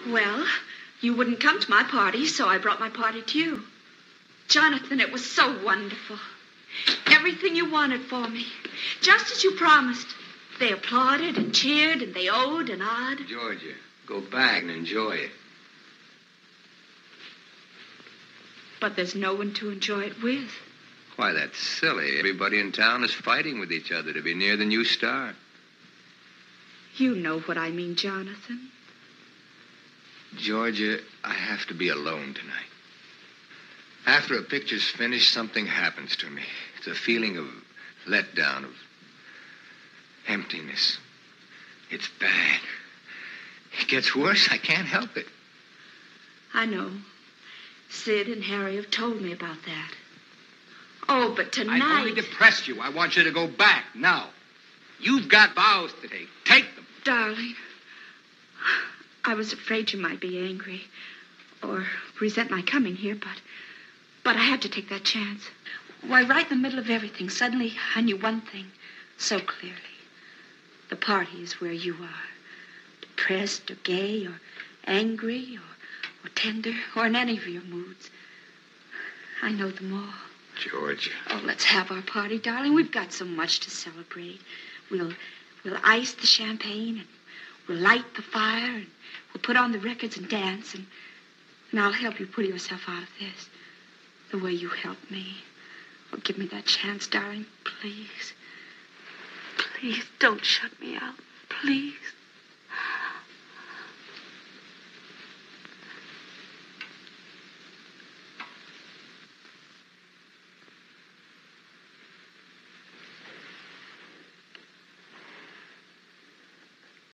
Well, you wouldn't come to my party, so I brought my party to you. Jonathan, it was so wonderful. Everything you wanted for me. Just as you promised. They applauded and cheered and they owed and awed. Georgia, go back and enjoy it. But there's no one to enjoy it with. Why, that's silly. Everybody in town is fighting with each other to be near the new star. You know what I mean, Jonathan. Georgia, I have to be alone tonight. After a picture's finished, something happens to me. It's a feeling of letdown, of emptiness. It's bad. It gets worse. I can't help it. I know. Sid and Harry have told me about that. Oh, but tonight... I've only depressed you. I want you to go back now. You've got vows to take. Take them. Darling, I was afraid you might be angry or resent my coming here, but I had to take that chance. Why, right in the middle of everything, suddenly I knew one thing so clearly. The party is where you are. Depressed or gay or angry or tender or in any of your moods. I know them all. Georgia. Oh, let's have our party, darling. We've got so much to celebrate. We'll ice the champagne and we'll light the fire and we'll put on the records and dance and I'll help you pull yourself out of this the way you helped me. Oh, give me that chance, darling, please. Please, don't shut me out. Please.